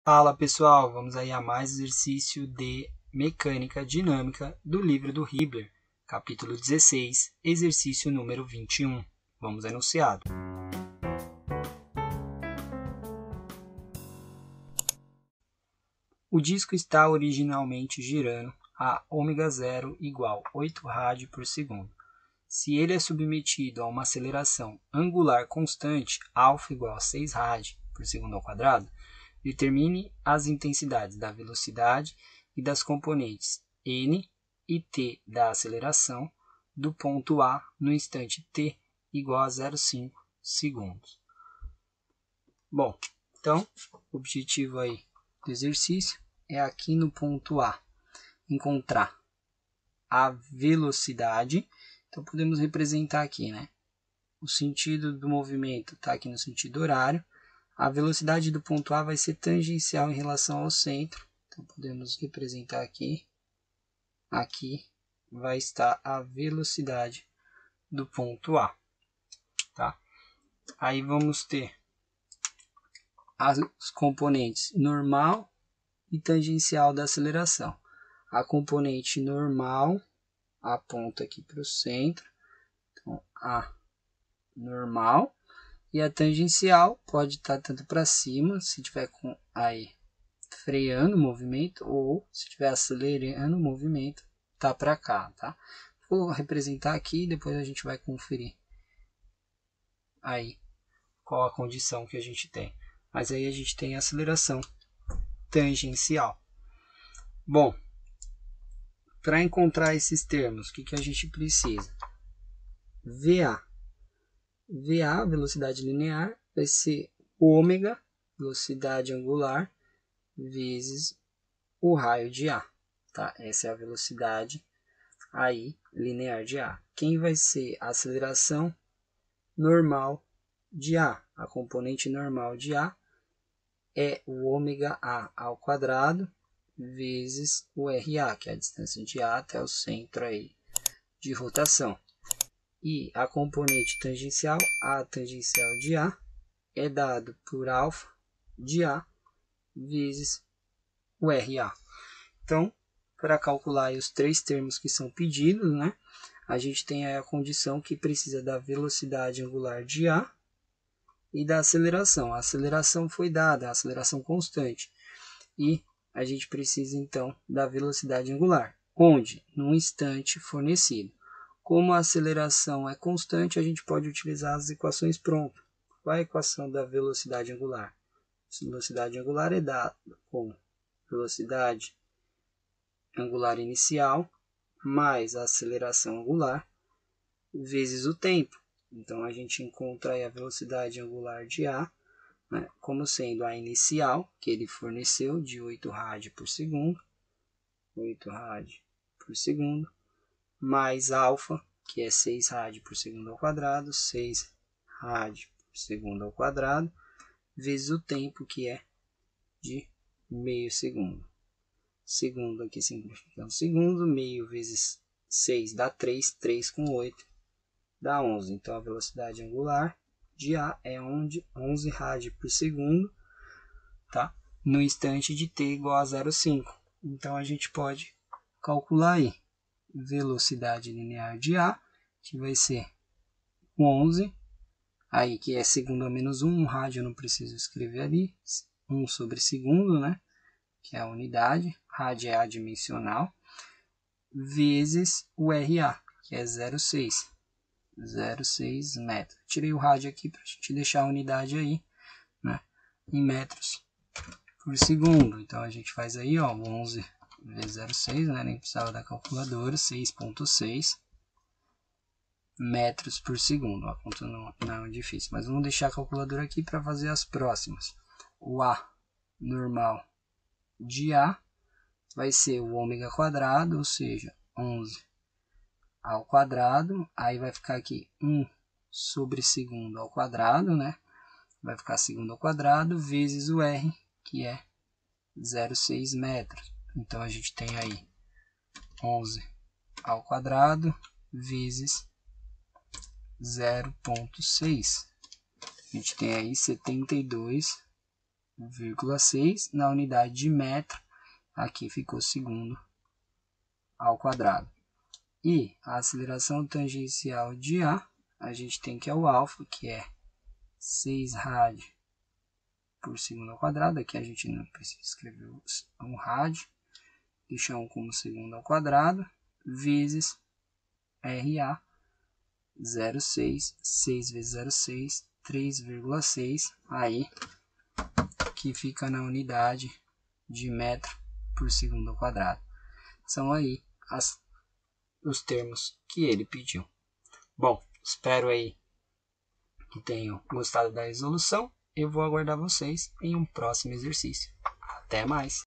Fala pessoal, vamos aí a mais exercício de mecânica dinâmica do livro do Hibbeler, capítulo 16, exercício número 21. Vamos ao enunciado. O disco está originalmente girando a ω0 igual 8 rád por segundo. Se ele é submetido a uma aceleração angular constante, α igual a 6 rád por segundo ao quadrado, determine as intensidades da velocidade e das componentes n e t da aceleração do ponto A no instante t igual a 0,5 segundos. Bom, então, o objetivo aí do exercício é aqui no ponto A encontrar a velocidade. Então, podemos representar aqui, né? O sentido do movimento está aqui no sentido horário. A velocidade do ponto A vai ser tangencial em relação ao centro. Então, podemos representar aqui. Aqui vai estar a velocidade do ponto A. Tá? Aí vamos ter as componentes normal e tangencial da aceleração. A componente normal aponta aqui para o centro. Então, a normal. E a tangencial pode estar tanto para cima, se tiver com aí freando o movimento, ou se estiver acelerando o movimento, tá para cá, tá? Vou representar aqui e depois a gente vai conferir aí qual a condição que a gente tem. Mas aí a gente tem a aceleração tangencial. Bom, para encontrar esses termos, o que a gente precisa? VA. VA, velocidade linear, vai ser ômega, velocidade angular, vezes o raio de A. Tá? Essa é a velocidade aí linear de A. Quem vai ser a aceleração normal de A? A componente normal de A é o ômega A ao quadrado, vezes o RA, que é a distância de A até o centro aí de rotação. E a componente tangencial, a tangencial de A, é dado por α de A vezes o RA. Então, para calcular os três termos que são pedidos, né, a gente tem aí a condição que precisa da velocidade angular de A e da aceleração. A aceleração foi dada, a aceleração constante. E a gente precisa, então, da velocidade angular, onde? No instante fornecido. Como a aceleração é constante, a gente pode utilizar as equações prontas. Qual é a equação da velocidade angular? A velocidade angular é dada com velocidade angular inicial mais a aceleração angular vezes o tempo. Então, a gente encontra aí a velocidade angular de A, né, como sendo a inicial, que ele forneceu, de 8 rád por segundo, 8 rád por segundo, mais alfa, que é 6 rád por segundo ao quadrado, 6 rád por segundo ao quadrado, vezes o tempo, que é de meio segundo. Segundo aqui simplificando segundo, meio vezes 6 dá 3, 3 com 8 dá 11. Então, a velocidade angular de A é 11 rád por segundo, tá? No instante de t igual a 0,5. Então, a gente pode calcular aí velocidade linear de A, que vai ser 11, aí que é segundo a menos 1, rád eu não preciso escrever ali, 1 sobre segundo, né, que é a unidade, rád é adimensional, vezes o RA, que é 0,6 metros. Tirei o rád aqui para a gente deixar a unidade aí, né, em metros por segundo. Então, a gente faz aí, ó, 11 vezes 0,6, né? Nem precisava da calculadora, 6,6 metros por segundo. A conta não é difícil, mas vamos deixar a calculadora aqui para fazer as próximas. O A normal de A vai ser o ômega quadrado, ou seja, 11 ao quadrado, aí vai ficar aqui 1 sobre segundo ao quadrado, né? Vai ficar segundo ao quadrado, vezes o R, que é 0,6 metros. Então, a gente tem aí 11 ao quadrado vezes 0,6. A gente tem aí 72 0,6 na unidade de metro, aqui ficou segundo ao quadrado. E a aceleração tangencial de a gente tem que é o alfa, que é 6 rádio por segundo ao quadrado. Aqui a gente não precisa escrever um rádio, deixar 1 como segundo ao quadrado, vezes RA, 0,6, 6 vezes 0,6, 3,6, aí que fica na unidade de metro por segundo ao quadrado. São aí os termos que ele pediu. Bom, espero aí que tenham gostado da resolução. Eu vou aguardar vocês em um próximo exercício. Até mais!